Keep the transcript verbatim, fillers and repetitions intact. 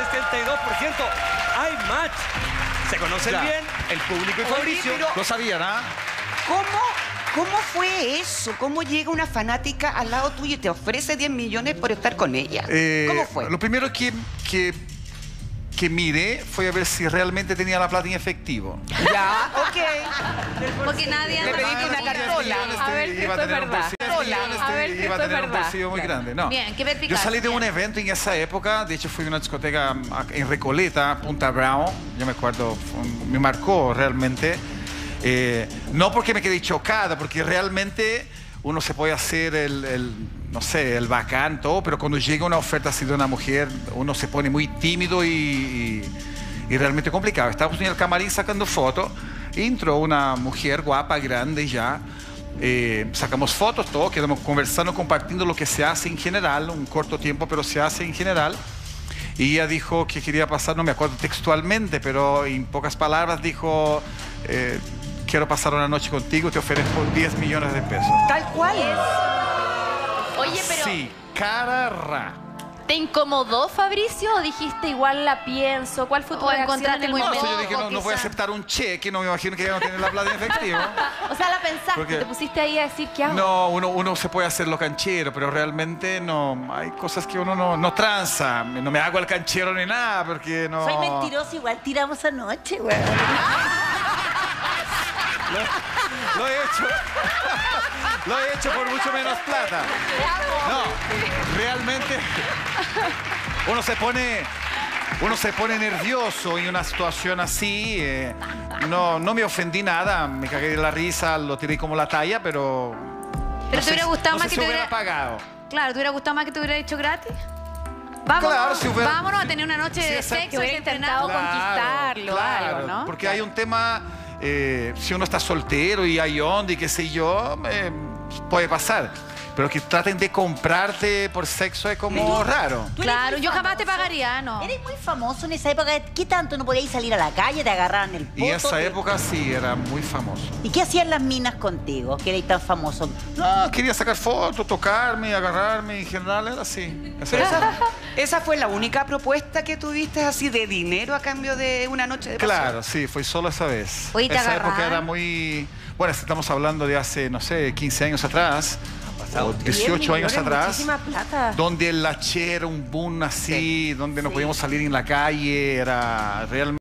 sesenta y dos por ciento. Hay match. Se conocen Ya. bien el público y Oye, Fabricio. pero- Lo sabían, ¿ah? ¿Cómo, ¿Cómo fue eso? ¿Cómo llega una fanática al lado tuyo y te ofrece diez millones por estar con ella? Eh, ¿Cómo fue? Lo primero que, que, que miré fue a ver si realmente tenía la plata en efectivo. Ya, ok. Porque nadie Le anda pediste con una diez cartola. millones. A ver si iba a esto es tener un verdad. bolsillo, Hola. A ver si iba a esto es tener un verdad. bolsillo muy grande. No. Bien, qué Yo perspicacia. salí de un evento en esa época, de hecho fui a una discoteca en Recoleta, Punta Bravo, yo me acuerdo, fue- me marcó realmente. Eh, no porque me quedé chocada, porque realmente uno se puede hacer el, el, no sé, el bacán, todo, pero cuando llega una oferta así de una mujer, uno se pone muy tímido y, y, y realmente complicado. Estábamos en el camarín sacando fotos, entró una mujer guapa, grande ya, eh, sacamos fotos, todo, quedamos conversando, compartiendo lo que se hace en general, un corto tiempo, pero se hace en general. Y ella dijo que quería pasar, no me acuerdo textualmente, pero en pocas palabras dijo, eh, quiero pasar una noche contigo, te ofrezco diez millones de pesos. Tal cual. Oye, pero Sí, cara ra. ¿Te incomodó, Fabricio, o dijiste igual la pienso? ¿Cuál fue tu O reacción encontraste en el muy No, momento? so yo dije, no, no voy a quizá. aceptar un cheque, no me imagino que ella no tiene la plata en efectivo. O sea, la pensaste, Porque- te pusiste ahí a decir, ¿qué hago? No, uno, uno se puede hacer lo canchero, pero realmente no, hay cosas que uno no, no tranza. No me hago el canchero ni nada, porque no... Soy mentiroso, igual tiramos anoche, güey. Lo, lo he hecho. Lo he hecho por mucho menos plata. No, realmente uno se pone, uno se pone nervioso en una situación así. eh, no, no me ofendí nada, me cagué de la risa, lo tiré como la talla, pero. Pero te hubiera gustado no más sé que si te hubiera hubiera- pagado. Claro, ¿te hubiera gustado más que te hubiera dicho gratis? Vámonos, Claro, si hubiera- vámonos a tener una noche Sí, de exacto. sexo Que hubiera entre intentado nada. conquistarlo, algo, ¿no? Porque hay un tema, eh, si uno está soltero y hay onda y qué sé yo, eh, puede pasar. Pero que traten de comprarte por sexo es como raro. Tú eres Claro, muy yo jamás te famoso. pagaría, ¿no? Eres muy famoso en esa época. ¿Qué tanto no podíais salir a la calle? Te agarraban el poto. Y en esa te- época sí, era muy famoso. ¿Y qué hacían las minas contigo? Que eres tan famoso. No, quería sacar fotos, tocarme, agarrarme, en general era así. Esa Pero época. esa, esa fue la única propuesta que tuviste así de dinero a cambio de una noche de pasión. Claro, sí, fue solo esa vez. Oye, ¿te esa época agarraban? era muy... Bueno, estamos hablando de hace, no sé, quince años atrás, o diez dieciocho años millones, atrás. muchísima plata. Donde el H era un boom así, donde no podíamos salir en la calle, era realmente...